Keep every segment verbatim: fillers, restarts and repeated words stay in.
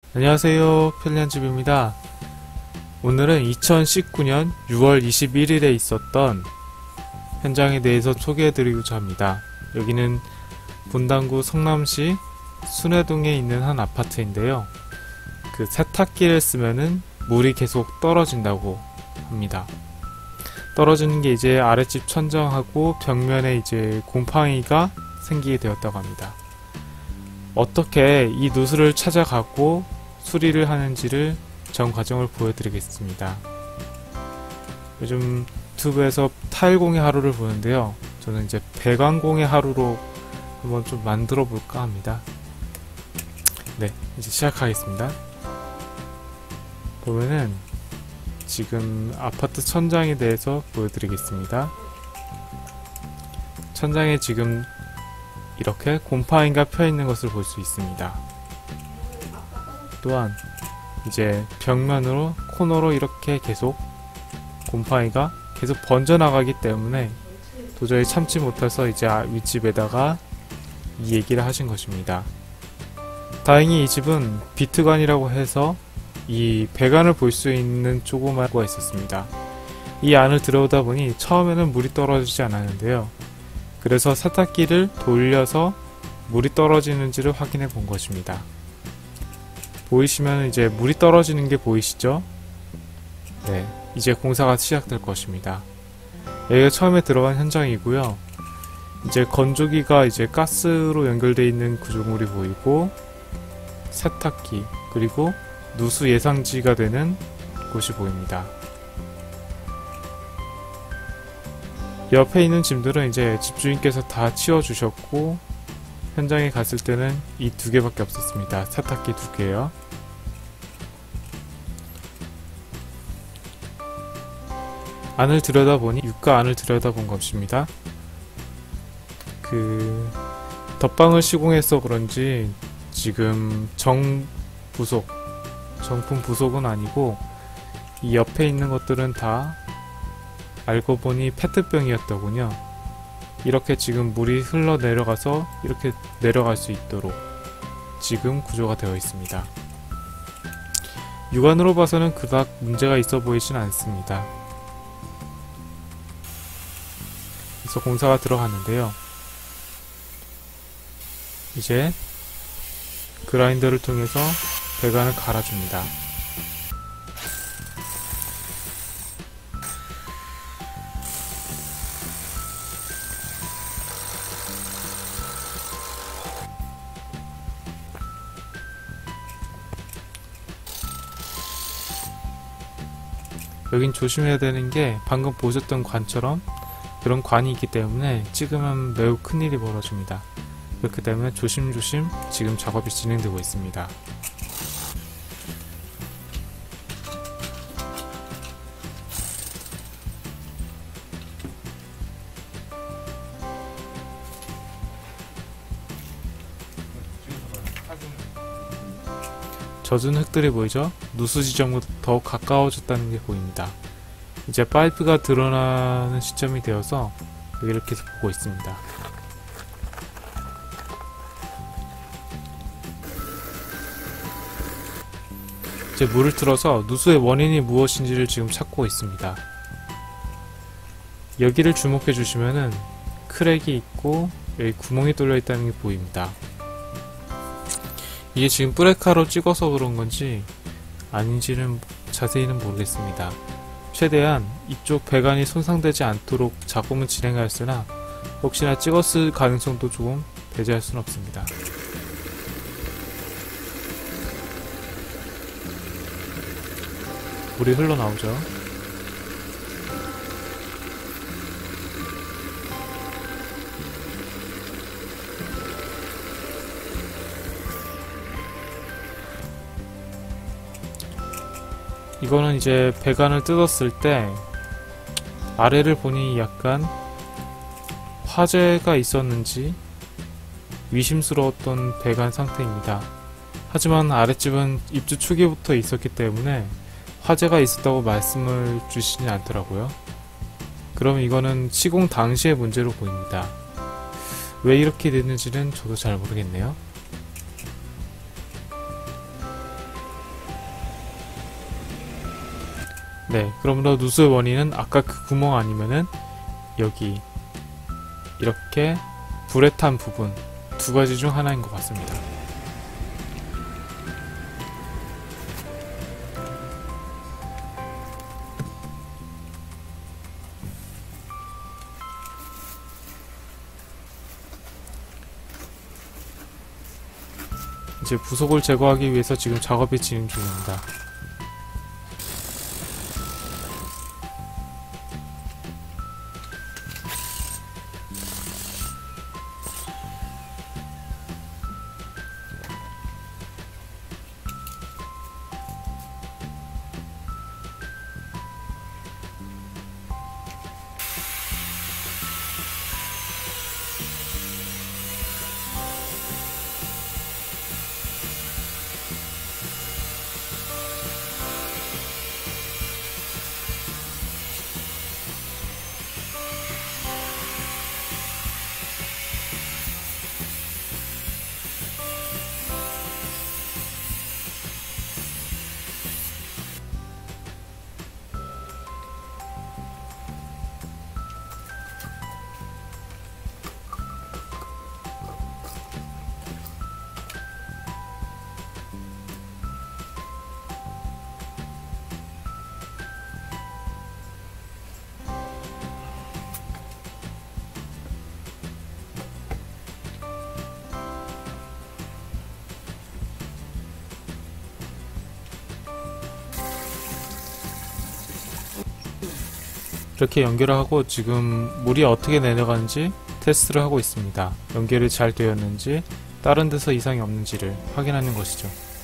안녕하세요, 편리한집입니다. 오늘은 이천십구 년 유월 이십일일에 있었던 현장에 대해서 소개해드리고자 합니다. 여기는 분당구 성남시 순회동에 있는 한 아파트인데요. 그 세탁기를 쓰면은 물이 계속 떨어진다고 합니다. 떨어지는 게 이제 아랫집 천정하고 벽면에 이제 곰팡이가 생기게 되었다고 합니다. 어떻게 이 누수를 찾아가고 수리를 하는지를 전 과정을 보여드리겠습니다. 요즘 유튜브에서 타일공의 하루를 보는데요. 저는 이제 배관공의 하루로 한번 좀 만들어 볼까 합니다. 네, 이제 시작하겠습니다. 보면은 지금 아파트 천장에 대해서 보여드리겠습니다. 천장에 지금 이렇게 곰팡이가 펴있는 것을 볼 수 있습니다. 또한 이제 벽면으로 코너로 이렇게 계속 곰팡이가 계속 번져나가기 때문에 도저히 참지 못해서 이제 윗집에다가 이 얘기를 하신 것입니다. 다행히 이 집은 비트관이라고 해서 이 배관을 볼 수 있는 조그만 거가 있었습니다. 이 안을 들어오다 보니 처음에는 물이 떨어지지 않았는데요. 그래서 세탁기를 돌려서 물이 떨어지는지를 확인해 본 것입니다. 보이시면 이제 물이 떨어지는 게 보이시죠? 네, 이제 공사가 시작될 것입니다. 여기가 처음에 들어간 현장이고요. 이제 건조기가 이제 가스로 연결되어 있는 구조물이 보이고, 세탁기, 그리고 누수 예상지가 되는 곳이 보입니다. 옆에 있는 짐들은 이제 집주인께서 다 치워주셨고, 현장에 갔을 때는 이 두 개밖에 없었습니다. 세탁기 두 개요. 안을 들여다보니 육가 안을 들여다본 것입니다. 그 덧방을 시공해서 그런지 지금 정 부속, 정품 부속은 아니고 이 옆에 있는 것들은 다 알고 보니 페트병이었더군요. 이렇게 지금 물이 흘러 내려가서 이렇게 내려갈 수 있도록 지금 구조가 되어 있습니다. 육안으로 봐서는 그닥 문제가 있어 보이진 않습니다. 그래서 공사가 들어갔는데요. 이제 그라인더를 통해서 배관을 갈아줍니다. 여긴 조심해야 되는 게 방금 보셨던 관처럼 그런 관이 있기 때문에 찍으면 매우 큰일이 벌어집니다. 그렇기 때문에 조심조심 지금 작업이 진행되고 있습니다. 젖은 흙들이 보이죠? 누수 지점과 더욱 가까워졌다는 게 보입니다. 이제 파이프가 드러나는 시점이 되어서 여기를 계속 보고 있습니다. 이제 물을 틀어서 누수의 원인이 무엇인지를 지금 찾고 있습니다. 여기를 주목해 주시면은 크랙이 있고 여기 구멍이 뚫려 있다는 게 보입니다. 이게 지금 브레카로 찍어서 그런 건지 아닌지는 자세히는 모르겠습니다. 최대한 이쪽 배관이 손상되지 않도록 작업은 진행하였으나 혹시나 찍었을 가능성도 조금 배제할 수는 없습니다. 물이 흘러나오죠. 이거는 이제 배관을 뜯었을 때 아래를 보니 약간 화재가 있었는지 의심스러웠던 배관 상태입니다. 하지만 아랫집은 입주 초기부터 있었기 때문에 화재가 있었다고 말씀을 주시지 않더라고요. 그럼 이거는 시공 당시의 문제로 보입니다. 왜 이렇게 됐는지는 저도 잘 모르겠네요. 네, 그러므로 누수의 원인은 아까 그 구멍 아니면은 여기 이렇게 불에 탄 부분 두 가지 중 하나인 것 같습니다. 이제 부속을 제거하기 위해서 지금 작업이 진행 중입니다. 이렇게 연결을 하고 지금 물이 어떻게 내려가는지 테스트를 하고 있습니다. 연결이 잘 되었는지 다른 데서 이상이 없는지를 확인하는 것이죠.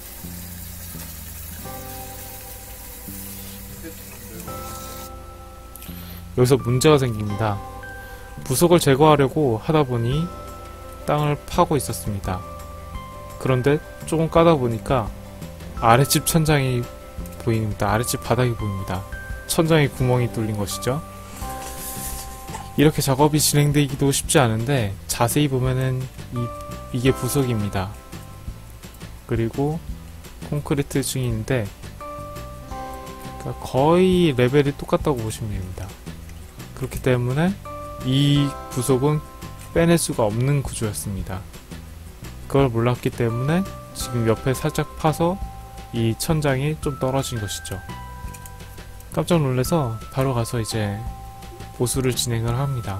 여기서 문제가 생깁니다. 부속을 제거하려고 하다보니 땅을 파고 있었습니다. 그런데 조금 까다 보니까 아랫집 천장이 보입니다. 아랫집 바닥이 보입니다. 천장에 구멍이 뚫린 것이죠. 이렇게 작업이 진행되기도 쉽지 않은데 자세히 보면은 이, 이게 부속입니다. 그리고 콘크리트 층인데 그러니까 거의 레벨이 똑같다고 보시면 됩니다. 그렇기 때문에 이 부속은 빼낼 수가 없는 구조였습니다. 그걸 몰랐기 때문에 지금 옆에 살짝 파서 이 천장이 좀 떨어진 것이죠. 깜짝 놀라서 바로 가서 이제 보수를 진행을 합니다.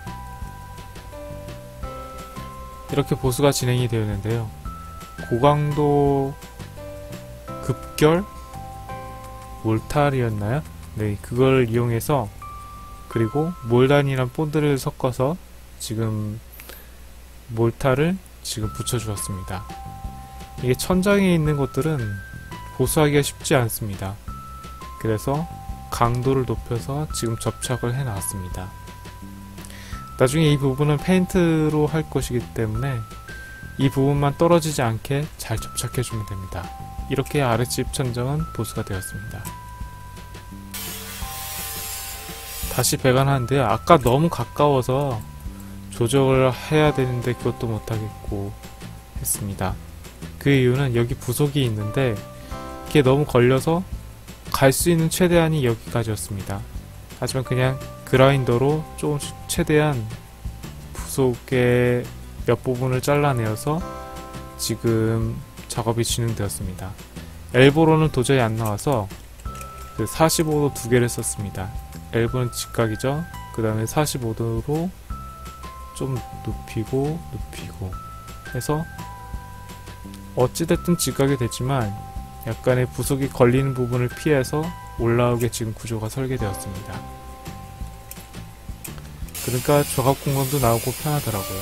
이렇게 보수가 진행이 되었는데요. 고강도 급결 몰탈이었나요? 네, 그걸 이용해서 그리고 몰단이란 본드를 섞어서 지금 몰탈을 지금 붙여주었습니다. 이게 천장에 있는 것들은 보수하기가 쉽지 않습니다. 그래서 강도를 높여서 지금 접착을 해 놨습니다. 나중에 이 부분은 페인트로 할 것이기 때문에 이 부분만 떨어지지 않게 잘 접착해 주면 됩니다. 이렇게 아랫집 천장은 보수가 되었습니다. 다시 배관하는데요. 아까 너무 가까워서 조정을 해야 되는데 그것도 못하겠고 했습니다. 그 이유는 여기 부속이 있는데 이게 너무 걸려서 갈 수 있는 최대한이 여기까지였습니다. 하지만 그냥 그라인더로 조금씩 최대한 부속의 몇 부분을 잘라내어서 지금 작업이 진행되었습니다. 엘보로는 도저히 안 나와서 그 사십오 도 두 개를 썼습니다. 엘보는 직각이죠. 그 다음에 사십오 도로 좀 눕히고 눕히고 해서 어찌됐든 직각이 됐지만 약간의 부속이 걸리는 부분을 피해서 올라오게 지금 구조가 설계되었습니다. 그러니까 조각 공간도 나오고 편하더라고요.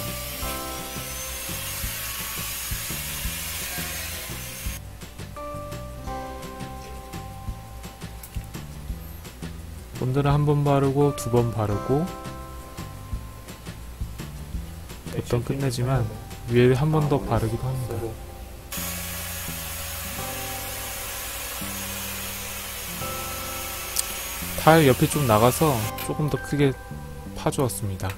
본드는 한 번 바르고 두 번 바르고 보통 끝내지만 위에 한 번 더 바르기도 합니다. 타일 옆에 좀 나가서 조금 더 크게 파주었습니다.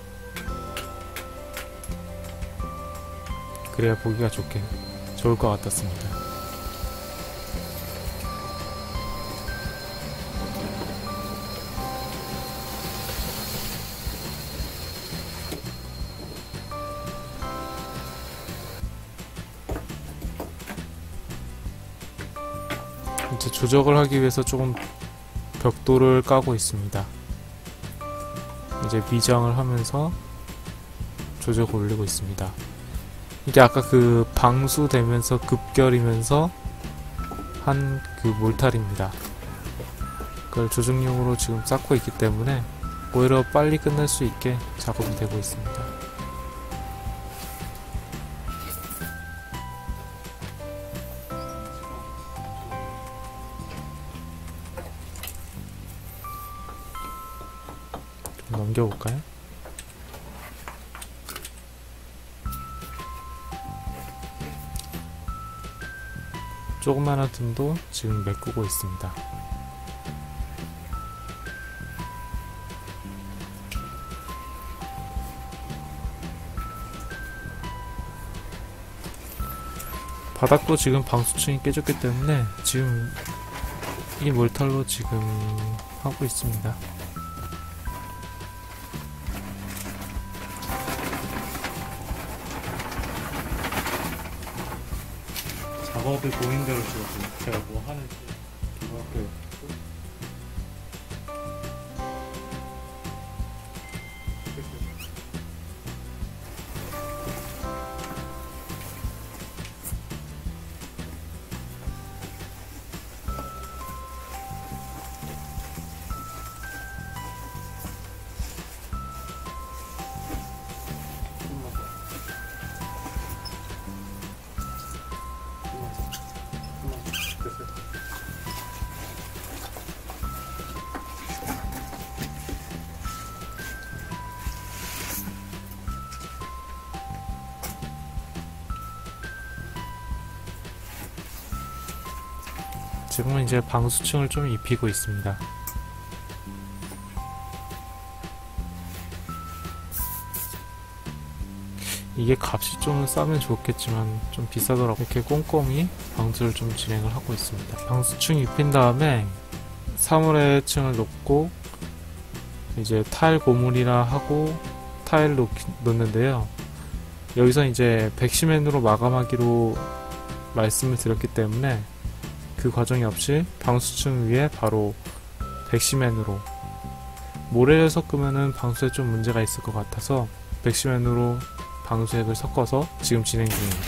그래야 보기가 좋게 좋을 것 같았습니다. 이제 조적을 하기 위해서 조금 벽돌을 까고 있습니다. 이제 미장을 하면서 조적을 올리고 있습니다. 이게 아까 그 방수되면서 급결이면서 한 그 몰탈입니다. 그걸 조정용으로 지금 쌓고 있기 때문에 오히려 빨리 끝날 수 있게 작업이 되고 있습니다. 좀 넘겨볼까요? 조그마한 틈도 지금 메꾸고 있습니다. 바닥도 지금 방수층이 깨졌기 때문에 지금 이 몰탈로 지금 하고 있습니다. 작업이 보인 대로 지금 제가 뭐 하는지 정확히 지금은 이제 방수층을 좀 입히고 있습니다. 이게 값이 좀 싸면 좋겠지만 좀 비싸더라고요. 이렇게 꼼꼼히 방수를 좀 진행을 하고 있습니다. 방수층 입힌 다음에 사물의 층을 놓고 이제 타일 고물이나 하고 타일 놓기, 놓는데요. 여기서 이제 백시맨으로 마감하기로 말씀을 드렸기 때문에 그 과정이 없이 방수층 위에 바로 백시맨으로 모래를 섞으면은 방수에 좀 문제가 있을 것 같아서 백시맨으로 방수액을 섞어서 지금 진행 중입니다.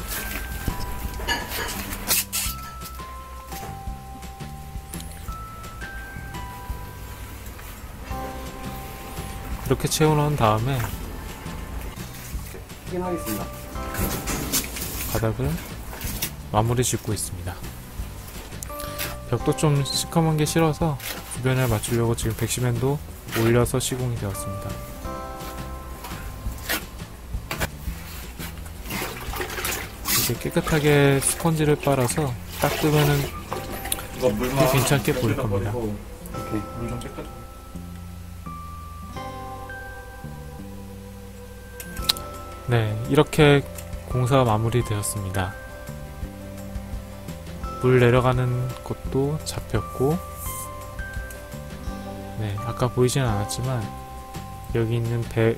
이렇게 채워놓은 다음에 확인하겠습니다. 바닥을 마무리 짓고 있습니다. 벽도 좀 시커먼 게 싫어서 주변에 맞추려고 지금 백시맨도 올려서 시공이 되었습니다. 이제 깨끗하게 스펀지를 빨아서 닦으면은 이거 물만 괜찮게 보일 겁니다. 이렇게 물 좀 깨끗하게. 네, 이렇게 공사가 마무리되었습니다. 물 내려가는 것도 잡혔고, 네, 아까 보이진 않았지만 여기 있는 배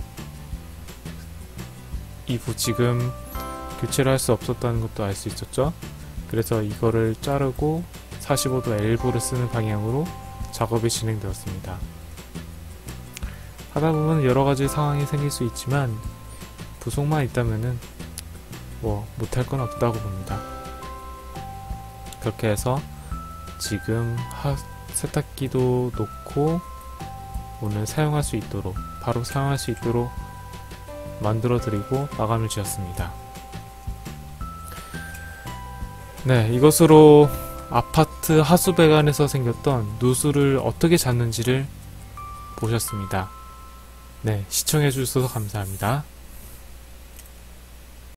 이부 지금 교체를 할 수 없었다는 것도 알 수 있었죠. 그래서 이거를 자르고 사십오 도 엘보를 쓰는 방향으로 작업이 진행되었습니다. 하다보면 여러가지 상황이 생길 수 있지만 부속만 있다면은 뭐 못할 건 없다고 봅니다. 그렇게 해서 지금 하, 세탁기도 놓고 오늘 사용할 수 있도록 바로 사용할 수 있도록 만들어 드리고 마감을 지었습니다. 네, 이것으로 아파트 하수배관에서 생겼던 누수를 어떻게 잡는지를 보셨습니다. 네, 시청해 주셔서 감사합니다.